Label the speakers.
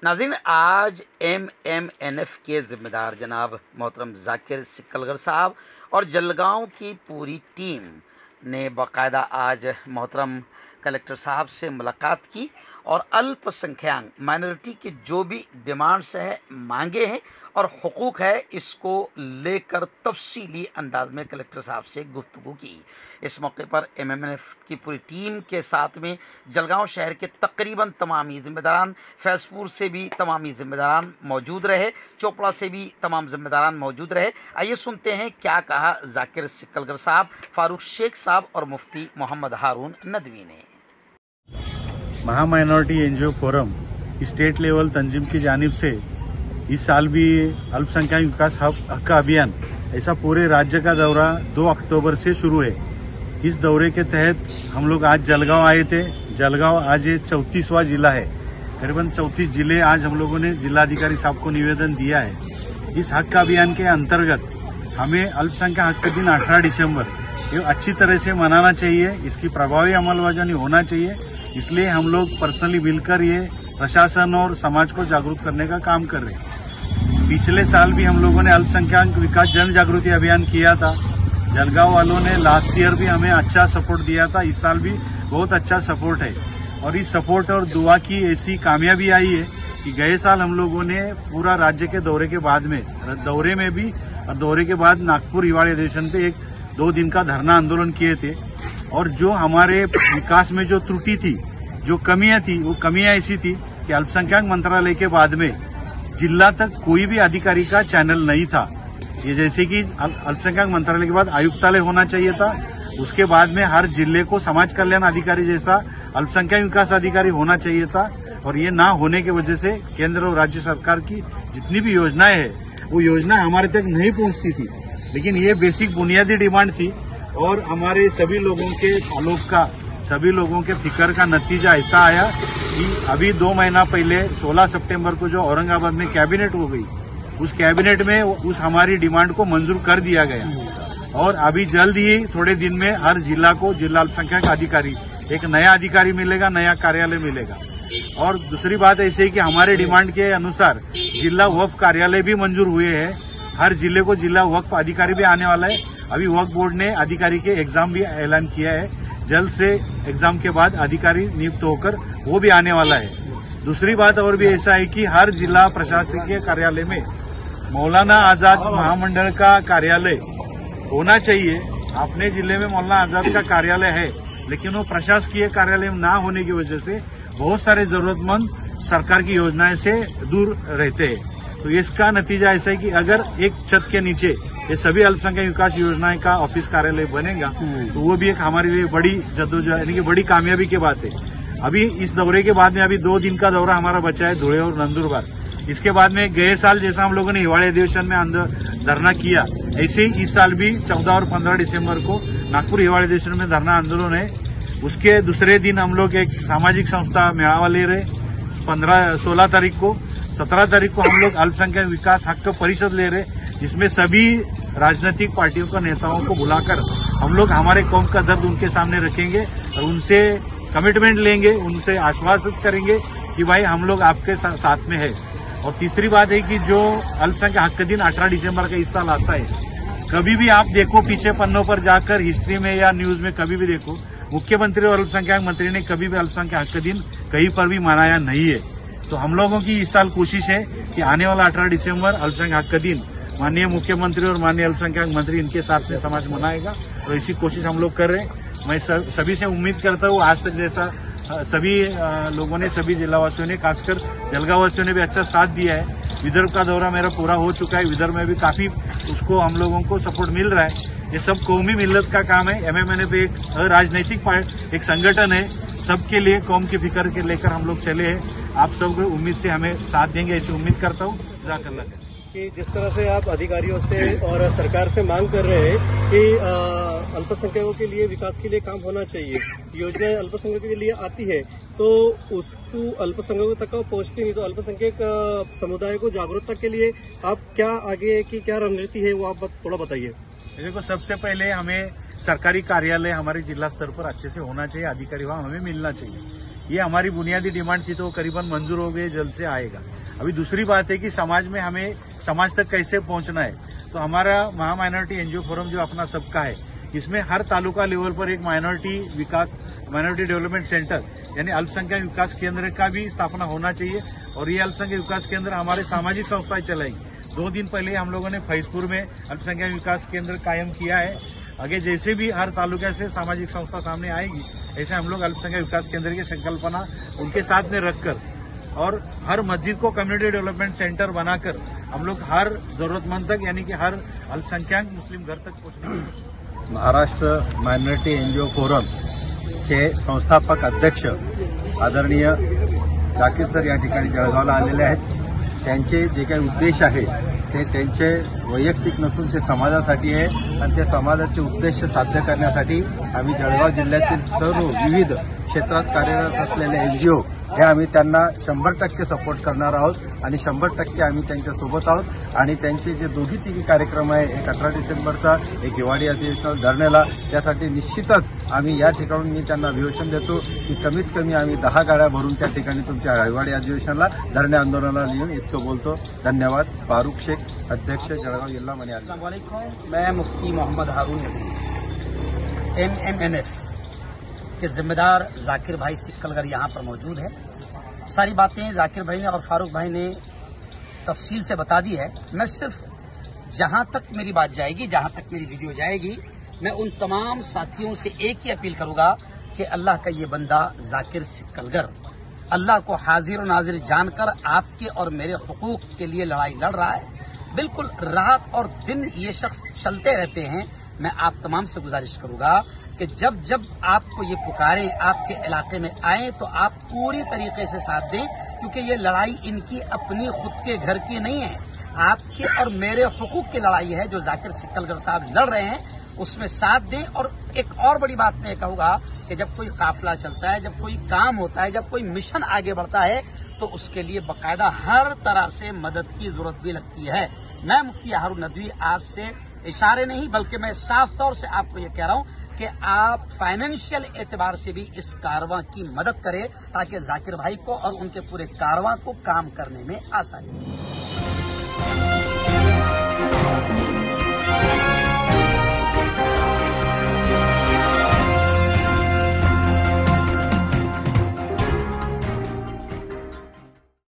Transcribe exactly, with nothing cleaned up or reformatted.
Speaker 1: नाज़रीन, आज M M N F के ज़िम्मेदार जनाब मोहतरम जाकिर सिकलगर साहब और जलगांव की पूरी टीम ने बाकायदा आज मोहतरम कलेक्टर साहब से मुलाकात की और अल्पसंख्यक माइनॉरिटी की जो भी डिमांड्स है, मांगे हैं और हुकूक है, इसको लेकर तफसीली अंदाज में कलेक्टर साहब से गुफ्तगू की। इस मौके पर एम एम एन एफ की पूरी टीम के साथ में जलगांव शहर के तकरीबन तमामी ज़िम्मेदारान, फैज़पुर से भी तमामी ज़िम्मेदारान मौजूद रहे, चोपड़ा से भी तमाम ज़िम्मेदारान मौजूद रहे। आइए सुनते हैं क्या कहा जाकिर सिकलगर साहब, फारूक शेख साहब और मुफ्ती मोहम्मद हारून नदवी ने।
Speaker 2: Maha minority NGO forum state level तंजीम की जानिब से इस साल भी अल्पसंख्यक विकास हक का अभियान ऐसा पूरे राज्य का दौरा दो अक्टूबर से शुरू है। इस दौरे के तहत हम लोग आज जलगांव आए थे। जलगांव आज ये चौंतीसवां जिला है। करीबन चौंतीस जिले आज हम लोगों ने जिलाधिकारी साहब को निवेदन दिया है। इस हक का अभियान के अंतर्गत हमें अल्पसंख्यक हक का दिन अठारह दिसंबर ये अच्छी तरह से मनाना चाहिए। इसकी प्रभावी अमलबजानी होना चाहिए। इसलिए हम लोग पर्सनली मिलकर ये प्रशासन और समाज को जागरूक करने का काम कर रहे हैं। पिछले साल भी हम लोगों ने अल्पसंख्यक विकास जन जागृति अभियान किया था। जलगांव वालों ने लास्ट ईयर भी हमें अच्छा सपोर्ट दिया था। इस साल भी बहुत अच्छा सपोर्ट है और इस सपोर्ट और दुआ की ऐसी कामयाबी आई है कि गए साल हम लोगों ने पूरा राज्य के दौरे के बाद में दौरे में भी और दौरे के बाद नागपुर हिवाड़ी अधिवेशन पे एक दो दिन का धरना आंदोलन किए थे। और जो हमारे विकास में जो त्रुटि थी, जो कमियां थी, वो कमियां ऐसी थी कि अल्पसंख्यक मंत्रालय के बाद में जिला तक कोई भी अधिकारी का चैनल नहीं था। ये जैसे कि अल्पसंख्यक मंत्रालय के बाद आयुक्तालय होना चाहिए था, उसके बाद में हर जिले को समाज कल्याण अधिकारी जैसा अल्पसंख्यक विकास अधिकारी होना चाहिए था। और ये ना होने की वजह से केंद्र और राज्य सरकार की जितनी भी योजनाएं हैं वो योजना हमारे तक नहीं पहुंचती थी। लेकिन ये बेसिक बुनियादी डिमांड थी और हमारे सभी लोगों के ताल्लुक का, सभी लोगों के फिक्र का नतीजा ऐसा आया कि अभी दो महीना पहले सोलह सितंबर को जो औरंगाबाद में कैबिनेट हो गई, उस कैबिनेट में उस हमारी डिमांड को मंजूर कर दिया गया। और अभी जल्द ही थोड़े दिन में हर जिला को जिला अल्पसंख्यक अधिकारी, एक नया अधिकारी मिलेगा, नया कार्यालय मिलेगा। और दूसरी बात ऐसी है कि हमारे डिमांड के अनुसार जिला वक्फ कार्यालय भी मंजूर हुए हैं। हर जिले को जिला वक्फ अधिकारी भी आने वाला है। अभी वक्फ बोर्ड ने अधिकारी के एग्जाम भी ऐलान किया है। जल्द से एग्जाम के बाद अधिकारी नियुक्त होकर वो भी आने वाला है। दूसरी बात और भी ऐसा है कि हर जिला प्रशासकीय कार्यालय में मौलाना आजाद महामंडल का कार्यालय होना चाहिए। अपने जिले में मौलाना आजाद का कार्यालय है, लेकिन वो प्रशासकीय कार्यालय ना होने की वजह से बहुत सारे जरूरतमंद सरकार की योजनाएं से दूर रहते हैं। तो इसका नतीजा ऐसा है कि अगर एक छत के नीचे ये सभी अल्पसंख्यक विकास योजनाएं का ऑफिस कार्यालय बनेगा तो वो भी एक हमारे लिए बड़ी जद्दोजहद यानी कि बड़ी कामयाबी की बात है। अभी इस दौरे के बाद में अभी दो दिन का दौरा हमारा बचा है, धुले और नंदुरबार। इसके बाद में गए साल जैसा हम लोगों ने हिवाड़ी अधिवेशन में धरना किया, ऐसे ही इस साल भी चौदह और पंद्रह दिसंबर को नागपुर हिवाड़ी अधिवेशन में धरना आंदोलन है। उसके दूसरे दिन हम लोग एक सामाजिक संस्था मेड़ावा ले रहे पंद्रह सोलह तारीख को। सत्रह तारीख को हम लोग अल्पसंख्यक विकास हक परिषद ले रहे, जिसमें सभी राजनीतिक पार्टियों के नेताओं को बुलाकर हम लोग हमारे कौम का दर्द उनके सामने रखेंगे और उनसे कमिटमेंट लेंगे, उनसे आश्वासित करेंगे कि भाई हम लोग आपके साथ में है। और तीसरी बात है कि जो अल्पसंख्यक हक का दिन अठारह दिसंबर का इस साल आता है, कभी भी आप देखो पीछे पन्नों पर जाकर हिस्ट्री में या न्यूज में कभी भी देखो, मुख्यमंत्री और अल्पसंख्यक मंत्री ने कभी भी अल्पसंख्यक हक का दिन कहीं पर भी मनाया नहीं है। तो हम लोगों की इस साल कोशिश है कि आने वाला अठारह दिसंबर अल्पसंख्यक हक का दिन माननीय मुख्यमंत्री और माननीय अल्पसंख्यक मंत्री इनके साथ में समाज मनाएगा और इसी कोशिश हम लोग कर रहे हैं। मैं सभी से उम्मीद करता हूँ आज तक जैसा सभी लोगों ने, सभी जिलावासियों ने, खासकर जलगांव वासियों ने भी अच्छा साथ दिया है। विदर्भ का दौरा मेरा पूरा हो चुका है। विदर्भ में भी काफी उसको हम लोगों को सपोर्ट मिल रहा है। ये सब कौमी मिल्लत का काम है। एम एम एन एफ एक राजनीतिक एक संगठन है, सबके लिए कौम की फिक्र के लेकर हम लोग चले हैं। आप सब उम्मीद से हमें साथ देंगे ऐसी उम्मीद करता हूँ। जज़ाकल्लाह खैर।
Speaker 3: कि जिस तरह से आप अधिकारियों से और सरकार से मांग कर रहे हैं कि अल्पसंख्यकों के लिए विकास के लिए काम होना चाहिए, योजनाएं अल्पसंख्यकों के लिए आती है तो उसको अल्पसंख्यकों तक पहुंचती नहीं, तो अल्पसंख्यक समुदाय को जागरूकता के लिए आप क्या आगे की क्या रणनीति है वो आप थोड़ा बताइए।
Speaker 2: देखो, सबसे पहले हमें सरकारी कार्यालय हमारे जिला स्तर पर अच्छे से होना चाहिए, अधिकारी वहां हमें मिलना चाहिए। ये हमारी बुनियादी डिमांड थी, तो वो करीबन मंजूर हो गई, जल्द से आएगा। अभी दूसरी बात है कि समाज में हमें समाज तक कैसे पहुंचना है, तो हमारा महा माइनॉरिटी एनजीओ फोरम जो अपना सबका है, इसमें हर तालुका लेवल पर एक माइनॉरिटी विकास माइनॉरिटी डेवलपमेंट सेंटर यानी अल्पसंख्यक विकास केंद्र का भी स्थापना होना चाहिए। और ये अल्पसंख्यक विकास केंद्र हमारे सामाजिक संस्थाएं चलाएंगी। दो दिन पहले हम लोगों ने फैजपुर में अल्पसंख्यक विकास केंद्र कायम किया है। आगे जैसे भी हर तालुका से सामाजिक संस्था सामने आएगी, ऐसे हम लोग अल्पसंख्यक विकास केंद्र की संकल्पना उनके साथ में रखकर और हर मस्जिद को कम्युनिटी डेवलपमेंट सेंटर बनाकर हम लोग हर जरूरतमंद तक यानी कि हर अल्पसंख्यक मुस्लिम घर तक पहुंचने।
Speaker 4: महाराष्ट्र मायनॉरिटी एनजीओ फोरम चे संस्थापक अध्यक्ष आदरणीय जाकीर सर या ठिकाणी जळगावला आलेले आहेत। त्यांचे जे काही उद्देश आहे ते त्यांचे वैयक्तिक नसून ते समाजासाठी आहे आणि त्या समाजाचे उद्देश साध्य करण्यासाठी आम्ही जळगाव जिल्ह्यातील सर्व विविध क्षेत्रात कार्यरत असलेले एनजीओ हे आम्ही त्यांना शंभर टक्के सपोर्ट करणार आहोत आणि शंभर टक्के आम्ही त्यांच्यासोबत आहोत। आणि त्यांचे जे दोघी तिघी कार्यक्रम आहे, एक अठरा डिसेंबरचा, एक हिवाळी अधिवेशन धरणेला, त्यासाठी निश्चितच आम्ही या ठिकाणी मी त्यांना अभिवादन देतो की कमीत कमी आम्ही दहा गाड्या भरून त्या ठिकाणी तुमच्या हिवाळी अधिवेशनला धरणे आंदोलनाला येऊन इतकं बोलतो। धन्यवाद। फारूक शेख, अध्यक्ष जळगाव जिल्हा मनी।
Speaker 1: अस्सलाम वालेकुम। मैं Mufti Mohammad Haroon Nadvi M M N F के जिम्मेदार जाकिर भाई सिक्कलगर यहाँ पर मौजूद है। सारी बातें जाकिर भाई ने और फारूक भाई ने तफसील से बता दी है। मैं सिर्फ जहाँ तक मेरी बात जाएगी, जहाँ तक मेरी वीडियो जाएगी, मैं उन तमाम साथियों से एक ही अपील करूंगा कि अल्लाह का ये बंदा जाकिर सिक्कलगर अल्लाह को हाजिर और नाजिर जानकर आपके और मेरे हुकूक के लिए लड़ाई लड़ रहा है। बिल्कुल रात और दिन ये शख्स चलते रहते हैं। मैं आप तमाम से गुजारिश करूंगा कि जब जब आपको ये पुकारें, आपके इलाके में आए, तो आप पूरी तरीके से साथ दें, क्योंकि ये लड़ाई इनकी अपनी खुद के घर की नहीं है, आपके और मेरे हुकूक की लड़ाई है जो जाकिर सिक्कलगर साहब लड़ रहे हैं। उसमें साथ दें। और एक और बड़ी बात मैं कहूंगा कि जब कोई काफिला चलता है, जब कोई काम होता है, जब कोई मिशन आगे बढ़ता है, तो उसके लिए बाकायदा हर तरह से मदद की जरूरत भी लगती है। मैं मुफ्ती हारून नदवी आपसे इशारे नहीं बल्कि मैं साफ तौर से आपको ये कह रहा हूं कि आप फाइनेंशियल एतबार से भी इस कारवां की मदद करें, ताकि जाकिर भाई को और उनके पूरे कारवां को काम करने में आसानी हो।